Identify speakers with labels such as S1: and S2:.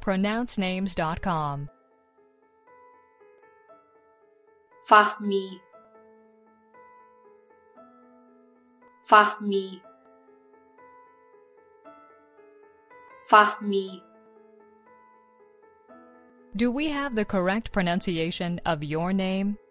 S1: pronouncenames.com.
S2: Fahmi, Fahmi, Fahmi.
S1: Do we have the correct pronunciation of your name?